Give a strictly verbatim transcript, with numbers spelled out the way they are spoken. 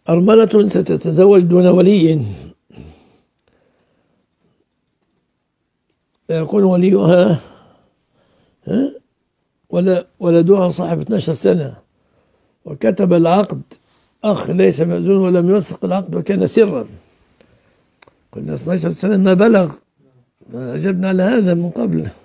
أرملة ستتزوج دون ولي، يكون وليها ها ولا ولدها صاحب اثنتا عشرة سنة، وكتب العقد أخ ليس مأذون ولم يوثق العقد وكان سرا. قلنا اثنتا عشرة سنة ما بلغ، أجبنا على هذا من قبل.